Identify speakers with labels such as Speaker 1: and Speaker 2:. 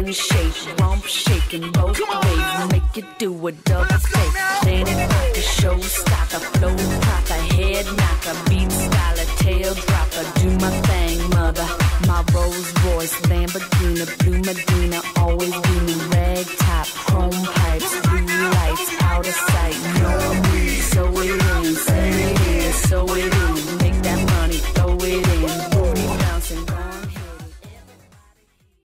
Speaker 1: in shape, rump shaking both ways, make you do a double take. Planet rocker, showstopper, flow proper, head knocker, beat scholar, tail dropper, do my thing, mother. My Rolls Royce, Lamborghini, blue Medina, always beaming, rag top, chrome pipes, blue lights, out of sight, no